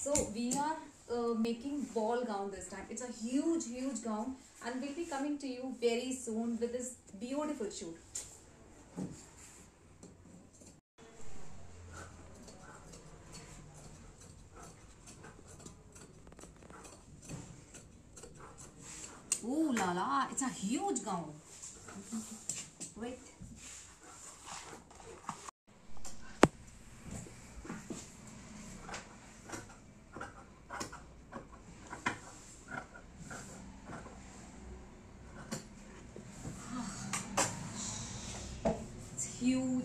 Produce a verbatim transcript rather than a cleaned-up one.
So we are uh, making ball gown this time. It's a huge, huge gown, and we'll be coming to you very soon with this beautiful shoot. Ooh la la! It's a huge gown. Wait. It's huge.